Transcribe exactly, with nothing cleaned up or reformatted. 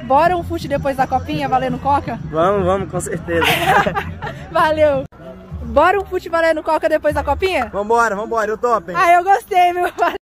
Bora um fute depois da copinha, valendo coca? Vamos, vamos, com certeza. Valeu. Bora um fute valendo coca depois da copinha? Vambora, vambora, eu topo, hein? Ah, eu gostei, meu.